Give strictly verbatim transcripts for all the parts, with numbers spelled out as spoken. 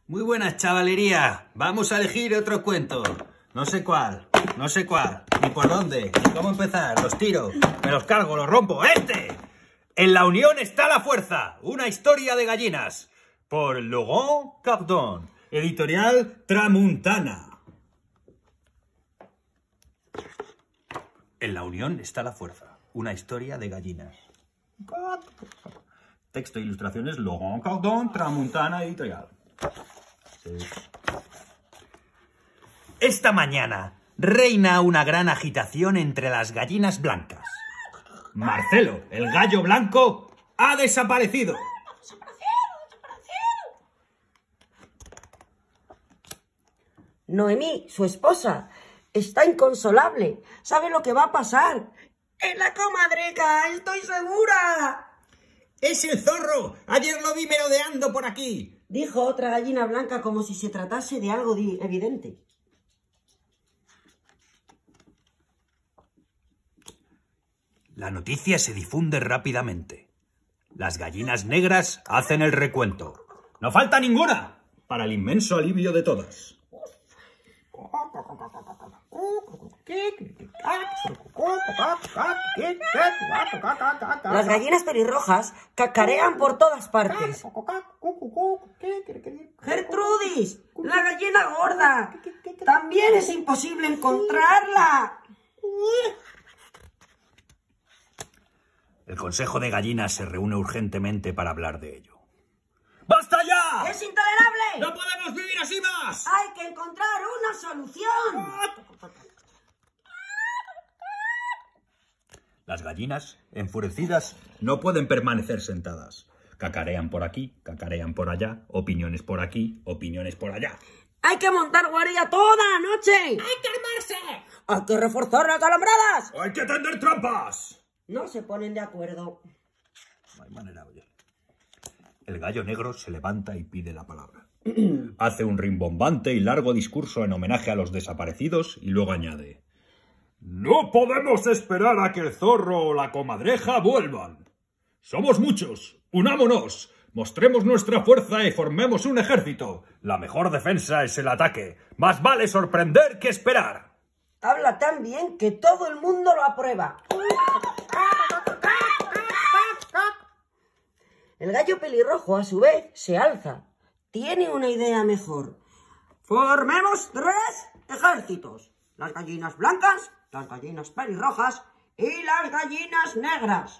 Muy buenas, chavalería. Vamos a elegir otro cuento. No sé cuál, no sé cuál, ni por dónde, ni cómo empezar. Los tiro, me los cargo, los rompo. ¡Este! En la unión está la fuerza. Una historia de gallinas. Por Laurent Cardon. Editorial Tramuntana. En la unión está la fuerza. Una historia de gallinas. Texto e ilustraciones Laurent Cardon, Tramuntana Editorial. Sí. Esta mañana reina una gran agitación entre las gallinas blancas. Marcelo, el gallo blanco, ha desaparecido. Noemí, su esposa, está inconsolable. ¿Sabe lo que va a pasar? ¡Es la comadreja! ¡Estoy segura! ¡Es el zorro! ¡Ayer lo vi merodeando por aquí! Dijo otra gallina blanca como si se tratase de algo evidente. La noticia se difunde rápidamente. Las gallinas negras hacen el recuento. ¡No falta ninguna! Para el inmenso alivio de todas. Las gallinas pelirrojas cacarean por todas partes. ¡Gertrudis! ¡La gallina gorda! ¡También es imposible encontrarla! El Consejo de Gallinas se reúne urgentemente para hablar de ello. ¡Basta ya! ¡Es intolerable! ¡No podemos vivir así más! ¡Hay que encontrar una solución! Las gallinas, enfurecidas, no pueden permanecer sentadas. Cacarean por aquí, cacarean por allá, opiniones por aquí, opiniones por allá. ¡Hay que montar guardia toda la noche! ¡Hay que armarse! ¡Hay que reforzar las alambradas! ¡Hay que tender trampas! No se ponen de acuerdo. No hay manera, oye. El gallo negro se levanta y pide la palabra. Hace un rimbombante y largo discurso en homenaje a los desaparecidos y luego añade: No podemos esperar a que el zorro o la comadreja vuelvan. Somos muchos, unámonos, mostremos nuestra fuerza y formemos un ejército. La mejor defensa es el ataque. Más vale sorprender que esperar. Habla tan bien que todo el mundo lo aprueba. El gallo pelirrojo, a su vez, se alza. Tiene una idea mejor. Formemos tres ejércitos. Las gallinas blancas, las gallinas pelirrojas y las gallinas negras.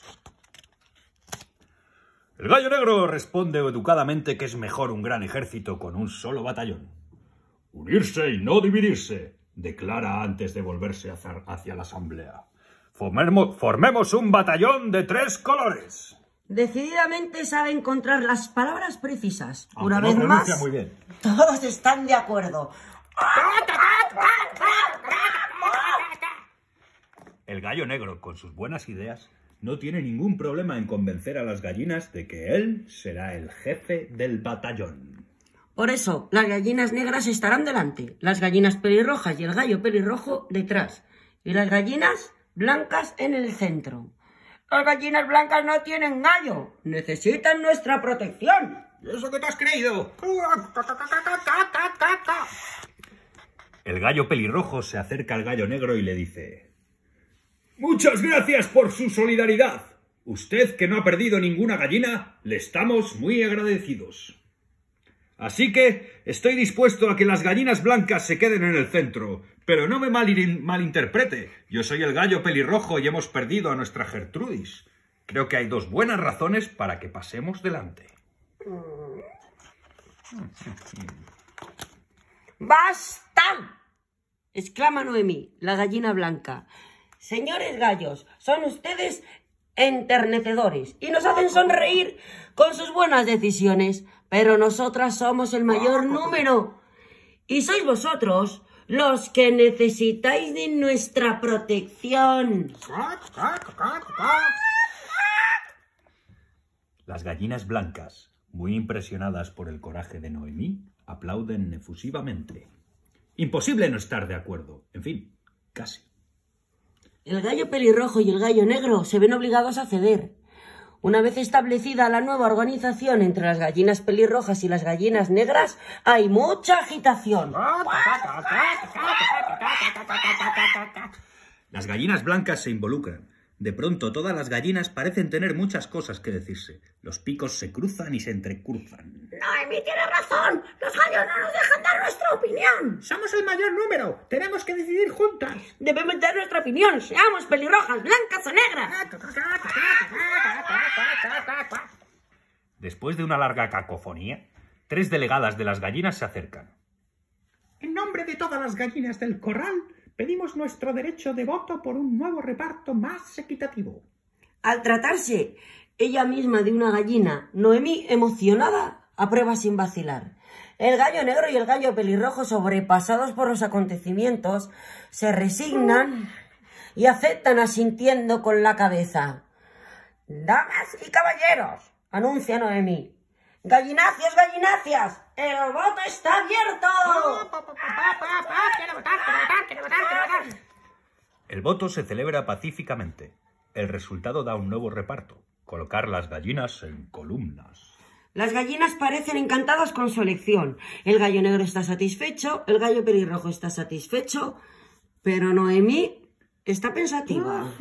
El gallo negro responde educadamente que es mejor un gran ejército con un solo batallón. Unirse y no dividirse, declara antes de volverse hacia, hacia la asamblea. Formemos, formemos un batallón de tres colores. Decididamente sabe encontrar las palabras precisas. Aunque Una no vez pronuncia más, muy bien. Todos están de acuerdo. El gallo negro, con sus buenas ideas, no tiene ningún problema en convencer a las gallinas de que él será el jefe del batallón. Por eso, las gallinas negras estarán delante, las gallinas pelirrojas y el gallo pelirrojo detrás, y las gallinas blancas en el centro. Las gallinas blancas no tienen gallo, necesitan nuestra protección. ¿Y eso qué te has creído? El gallo pelirrojo se acerca al gallo negro y le dice: Muchas gracias por su solidaridad. Usted, que no ha perdido ninguna gallina, le estamos muy agradecidos. Así que estoy dispuesto a que las gallinas blancas se queden en el centro, pero no me mal malinterprete. Yo soy el gallo pelirrojo y hemos perdido a nuestra Gertrudis. Creo que hay dos buenas razones para que pasemos delante. ¡Basta! Exclama Noemí, la gallina blanca. Señores gallos, son ustedes enternecedores y nos hacen sonreír con sus buenas decisiones, pero nosotras somos el mayor número y sois vosotros los que necesitáis de nuestra protección. Las gallinas blancas, muy impresionadas por el coraje de Noemí, aplauden efusivamente. Imposible no estar de acuerdo. En fin, casi. El gallo pelirrojo y el gallo negro se ven obligados a ceder. Una vez establecida la nueva organización entre las gallinas pelirrojas y las gallinas negras, hay mucha agitación. Las gallinas blancas se involucran. De pronto todas las gallinas parecen tener muchas cosas que decirse. Los picos se cruzan y se entrecruzan. Noemí tiene razón. Los gallos no nos dejan dar nuestra opinión. Somos el mayor número. Tenemos que decidir juntas. Debemos dar nuestra opinión. Seamos pelirrojas, blancas o negras. Después de una larga cacofonía, tres delegadas de las gallinas se acercan. En nombre de todas las gallinas del corral, pedimos nuestro derecho de voto por un nuevo reparto más equitativo. Al tratarse ella misma de una gallina, Noemí, emocionada, aprueba sin vacilar. El gallo negro y el gallo pelirrojo, sobrepasados por los acontecimientos, se resignan y aceptan asintiendo con la cabeza. Damas y caballeros, anuncia Noemí. Gallinacias, gallinacias, el voto está abierto. El voto se celebra pacíficamente. El resultado da un nuevo reparto. Colocar las gallinas en columnas. Las gallinas parecen encantadas con su elección. El gallo negro está satisfecho, el gallo pelirrojo está satisfecho, pero Noemí está pensativa.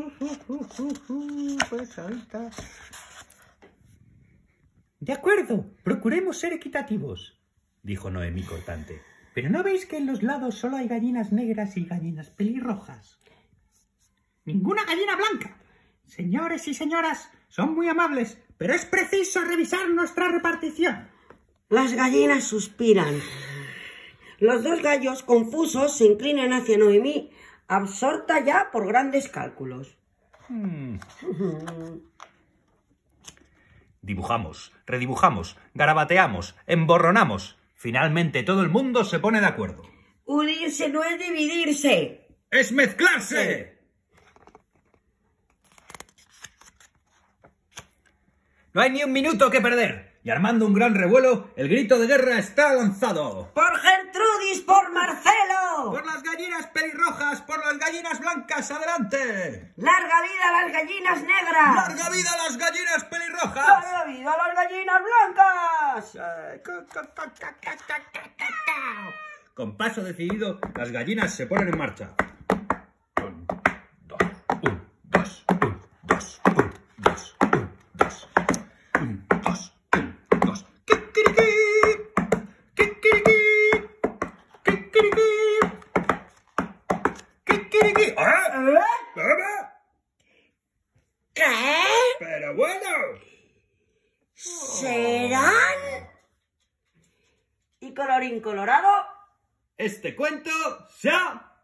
De acuerdo, procuremos ser equitativos, dijo Noemí cortante. ¿Pero no veis que en los lados solo hay gallinas negras y gallinas pelirrojas? ¡Ninguna gallina blanca! Señores y señoras, son muy amables, pero es preciso revisar nuestra repartición. Las gallinas suspiran. Los dos gallos, confusos, se inclinan hacia Noemí, absorta ya por grandes cálculos. Hmm. Dibujamos, redibujamos, garabateamos, emborronamos. Finalmente todo el mundo se pone de acuerdo. Unirse no es dividirse. ¡Es mezclarse! No hay ni un minuto que perder. Y armando un gran revuelo, el grito de guerra está lanzado. ¡Por Gertrudis, por Marcelo! ¡Por las gallinas pelirrojas, por las gallinas blancas, adelante! ¡Larga vida a las gallinas negras! ¡Larga vida a las gallinas pelirrojas! ¡Larga vida a las gallinas blancas! Con paso decidido, las gallinas se ponen en marcha. Un, dos, un, dos, un, dos, un, dos, un, dos, un, dos, un, dos. ¡Kikiriki! ¡Kikiriki! ¡Kikiriki! ¡Kikiriki! ¿Eh? ¿Eh? ¿Qué? Pero bueno. ¿Serán? Y colorín colorado, Este cuento se ha